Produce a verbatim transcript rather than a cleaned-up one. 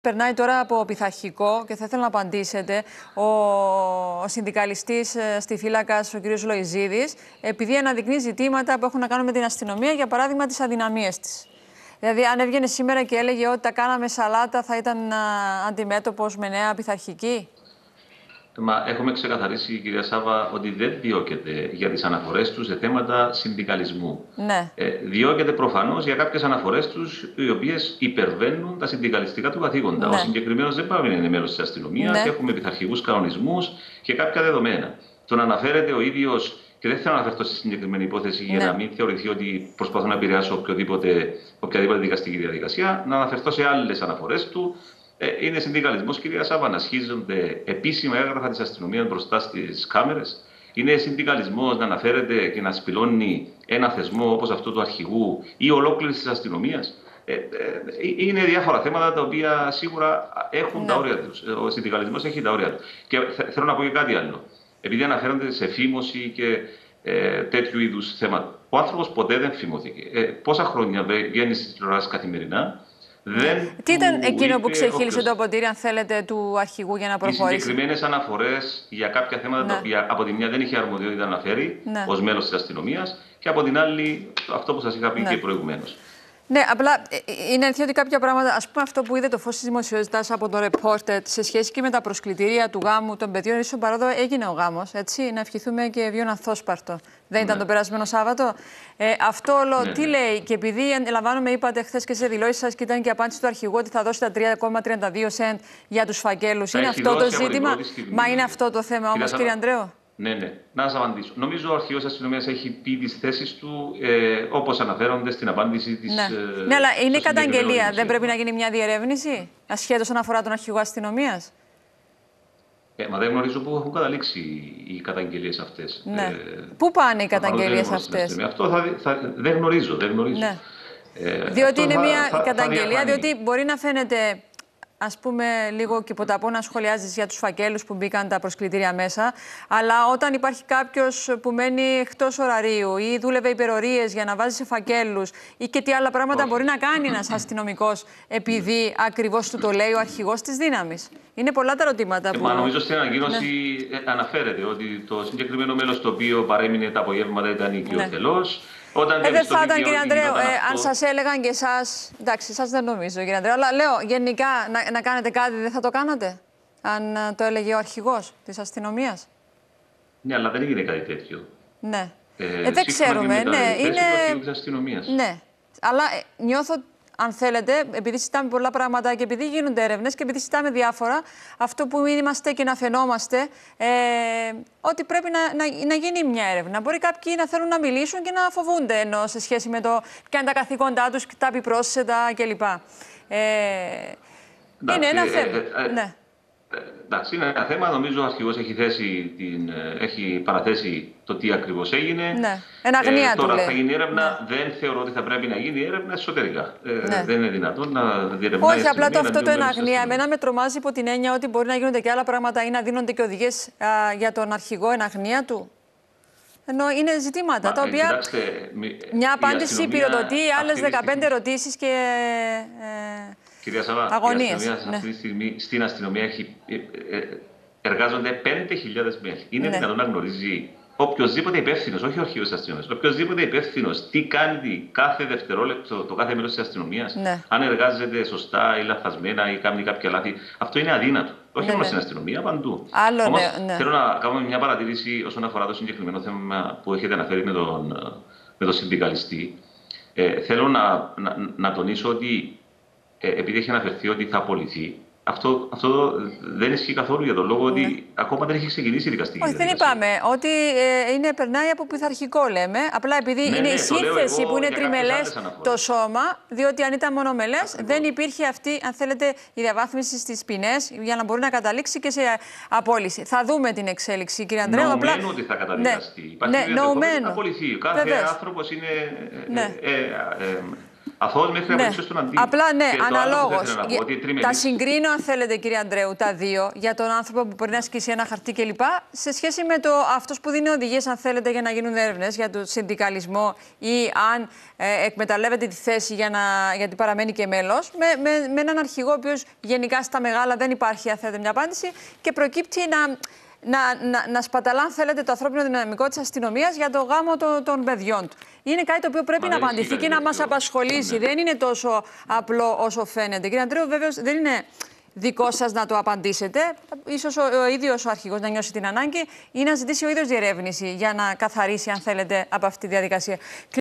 Περνάει τώρα από πειθαρχικό και θα ήθελα να απαντήσετε. Ο, ο συνδικαλιστής στη Φύλακας, ο κ. Λοϊζίδης, επειδή αναδεικνύει ζητήματα που έχουν να κάνουν με την αστυνομία, για παράδειγμα τις αδυναμίες της. Δηλαδή, αν έβγαινε σήμερα και έλεγε ότι τα κάναμε σαλάτα, θα ήταν αντιμέτωπος με νέα πειθαρχική. Μα έχουμε ξεκαθαρίσει, κυρία Σάβα, ότι δεν διώκεται για τις αναφορές τους σε θέματα συνδικαλισμού. Ναι. Ε, διώκεται προφανώς για κάποιες αναφορές τους, οι οποίες υπερβαίνουν τα συνδικαλιστικά του καθήκοντα. Ναι. Ο συγκεκριμένος δεν πάει να είναι μέλος της αστυνομίας, ναι. Έχουμε πειθαρχικούς κανονισμούς και κάποια δεδομένα. Το να αναφέρεται ο ίδιος, και δεν θέλω να αναφερθώ στη συγκεκριμένη υπόθεση για ναι. να μην θεωρηθεί ότι προσπαθώ να επηρεάσω οποιαδήποτε, οποιαδήποτε δικαστική διαδικασία, να αναφερθώ σε άλλες αναφορές του. Είναι συνδικαλισμός, κυρία Σάβα, να ασχίζονται επίσημα έγγραφα της αστυνομίας μπροστά στις κάμερες. Είναι συνδικαλισμός να αναφέρεται και να σπηλώνει ένα θεσμό όπως αυτό του αρχηγού ή ολόκληρης της αστυνομίας. Ε, ε, είναι διάφορα θέματα τα οποία σίγουρα έχουν ναι. τα όρια τους. Ο συνδικαλισμός έχει τα όρια του. Και θέλω να πω και κάτι άλλο. Επειδή αναφέρονται σε φήμωση και ε, τέτοιου είδους θέματα. Ο άνθρωπος ποτέ δεν φημώθηκε. Ε, πόσα χρόνια βγαίνει στις τηλεοράσεις καθημερινά. Δεν Τι ήταν εκείνο που ξεχύλισε όποιος... το ποτήρι, αν θέλετε, του αρχηγού για να προχωρήσει? Οι συγκεκριμένες αναφορές για κάποια θέματα ναι. τα οποία από τη μια δεν είχε αρμοδιότητα να αναφέρει ναι. ως μέλος της αστυνομίας και από την άλλη αυτό που σας είχα πει ναι. και προηγουμένως. Ναι, απλά είναι αλήθεια ότι κάποια πράγματα, ας πούμε αυτό που είδε το φως της δημοσιότητας από το Reported σε σχέση και με τα προσκλητήρια του γάμου των παιδιών, ίσως παράδο έγινε ο γάμος, έτσι, να ευχηθούμε και βίον ανθόσπαρτο. Δεν ήταν ναι. το περασμένο Σάββατο. Ε, αυτό όλο ναι, τι ναι. λέει? Και επειδή αντιλαμβάνομαι, είπατε χθες και σε δηλώσεις σας και ήταν και απάντηση του αρχηγού ότι θα δώσει τα τρία κόμμα τριάντα δύο σεντ για τους φακέλους. Είναι αυτό το ζήτημα? Μα είναι αυτό το θέμα όμως, κύριε Ανδρέου? Ναι, ναι. Να σας απαντήσω. Νομίζω ο αρχηγός αστυνομίας έχει πει τις θέσεις του ε, όπως αναφέρονται στην απάντηση της. Ναι, ε, ναι αλλά είναι καταγγελία. Δεν πρέπει να γίνει μια διερεύνηση ασχέτως όσον αφορά τον αρχηγό αστυνομίας? Ε, μα δεν γνωρίζω πού έχουν καταλήξει οι καταγγελίες αυτές. Ναι. Ε, πού πάνε οι καταγγελίες αυτές? Αυτό θα, θα, δεν γνωρίζω. Δεν γνωρίζω. Ναι. Ε, διότι είναι θα, μια θα, καταγγελία, θα διότι μπορεί να φαίνεται, ας πούμε, λίγο και ποταπό να σχολιάζεις για τους φακέλους που μπήκαν τα προσκλητήρια μέσα, αλλά όταν υπάρχει κάποιος που μένει εκτός ωραρίου ή δούλευε υπερορίες για να βάζει σε φακέλους ή και τι άλλα πράγματα Όχι. μπορεί να κάνει ένας αστυνομικός επειδή ακριβώς του το λέει ο αρχηγός της δύναμης? Είναι πολλά τα ερωτήματα που... Μα νομίζω στην ανακοίνωση ναι. αναφέρεται ότι το συγκεκριμένο μέλος το οποίο παρέμεινε τα απογεύματα ήταν οικειοθελώς. Ναι. Ε, δεν θα ήταν, κύριε Ανδρέου, ε, αν σας έλεγαν και εσάς. Εντάξει, εσάς δεν νομίζω, κύριε Ανδρέου, αλλά λέω γενικά να, να κάνετε κάτι, δεν θα το κάνατε, αν uh, το έλεγε ο αρχηγός της αστυνομίας? Ναι, αλλά δεν έγινε κάτι τέτοιο. Ναι. Ε, ε, δεν ξέρουμε. Ναι, είναι. Της αστυνομίας. Ναι. Αλλά ε, νιώθω, αν θέλετε, επειδή συζητάμε πολλά πράγματα και επειδή γίνονται έρευνες και επειδή συζητάμε διάφορα, αυτό που είμαστε και να φαινόμαστε, ε, ότι πρέπει να, να, να γίνει μια έρευνα. Μπορεί κάποιοι να θέλουν να μιλήσουν και να φοβούνται ενώ σε σχέση με το ποια είναι τα καθήκοντά τους, τα επιπρόσθετα κλπ. Ε, είναι ένα θέμα. Ε, ε, ναι. Εντάξει, είναι ένα θέμα. Νομίζω ο αρχηγός έχει, την, έχει παραθέσει το τι ακριβώς έγινε. Ναι. Εν αγνία ε, τώρα του λέει. Θα γίνει έρευνα. Ναι. Δεν θεωρώ ότι θα πρέπει να γίνει έρευνα εσωτερικά. Ε, ναι. Δεν είναι δυνατόν να διερευνάει. Όχι, απλά το αυτό το εν αγνία. Εμένα με τρομάζει υπό την έννοια ότι μπορεί να γίνονται και άλλα πράγματα ή να δίνονται και οδηγίες α, για τον αρχηγό εν αγνία του. Ενώ είναι ζητήματα Μα, τα οποία. Κοιτάξτε, μια απάντηση πυροδοτεί άλλες δεκαπέντε ερωτήσεις και. Ε, Κυρία Σαββά, αγωνίες, η αστυνομία ναι. αυτή τη στιγμή στην αστυνομία έχει, ε, ε, εργάζονται πέντε χιλιάδες μέλη. Είναι ναι. δυνατόν να γνωρίζει οποιοδήποτε υπεύθυνος, όχι ο αρχηγός της αστυνομίας, οποιοδήποτε υπεύθυνος τι κάνει κάθε δευτερόλεπτο το κάθε μέλος της αστυνομίας, ναι. αν εργάζεται σωστά ή λαθασμένα ή κάνει κάποια λάθη. Αυτό είναι αδύνατο. Όχι ναι, μόνο ναι. στην αστυνομία, παντού. Άλλο, Όμως, ναι, ναι. θέλω να κάνουμε μια παρατήρηση όσον αφορά το συγκεκριμένο θέμα που έχετε αναφέρει με τον, με τον συνδικαλιστή. Ε, θέλω να, να, να τονίσω ότι Ε, επειδή έχει αναφερθεί ότι θα απολυθεί, αυτό, αυτό δεν ισχύει καθόλου για τον λόγο ότι ναι. ακόμα δεν έχει ξεκινήσει η δικαστική Όχι, διαδικασία. δεν είπαμε ότι ε, είναι, περνάει από πειθαρχικό, λέμε. Απλά επειδή ναι, είναι ναι, η σύνθεση που είναι τριμελές το σώμα, διότι αν ήταν μονομελές, δεν υπήρχε αυτή, αν θέλετε, η διαβάθμιση στις ποινές για να μπορεί να καταλήξει και σε απόλυση. Θα δούμε την εξέλιξη, κύριε Ανδρέου. Νοουμένου απλά... ότι θα καταδικαστεί. Ναι, Υπάρχει ναι, να απολυθεί. Κάθε άνθρωπος είναι. Ναι. Ε, ε, ε, ε, Αθώος μέχρι ναι. να βρίσκω στον αντίο. Απλά ναι, αναλόγως. Τα συγκρίνω, αν θέλετε, κύριε Ανδρέου, τα δύο, για τον άνθρωπο που μπορεί να ασκήσει ένα χαρτί κλπ. Σε σχέση με το αυτός που δίνει οδηγίες, αν θέλετε, για να γίνουν έρευνες για τον συνδικαλισμό ή αν ε, εκμεταλλεύεται τη θέση για να, γιατί παραμένει και μέλος, με, με, με έναν αρχηγό, ο οποίος γενικά στα μεγάλα δεν υπάρχει, αν θέλετε, μια απάντηση και προκύπτει να. Να, να, να σπαταλά, αν θέλετε, το ανθρώπινο δυναμικό της αστυνομίας για το γάμο των, των παιδιών του. Είναι κάτι το οποίο πρέπει Μα να απαντηθεί και να μας απασχολήσει. Ναι. Δεν είναι τόσο απλό όσο φαίνεται. Κύριε Ανδρέου, βέβαιως δεν είναι δικό σας να το απαντήσετε. Ίσως ο, ο ίδιος ο αρχηγός να νιώσει την ανάγκη ή να ζητήσει ο ίδιος διερεύνηση για να καθαρίσει, αν θέλετε, από αυτή τη διαδικασία.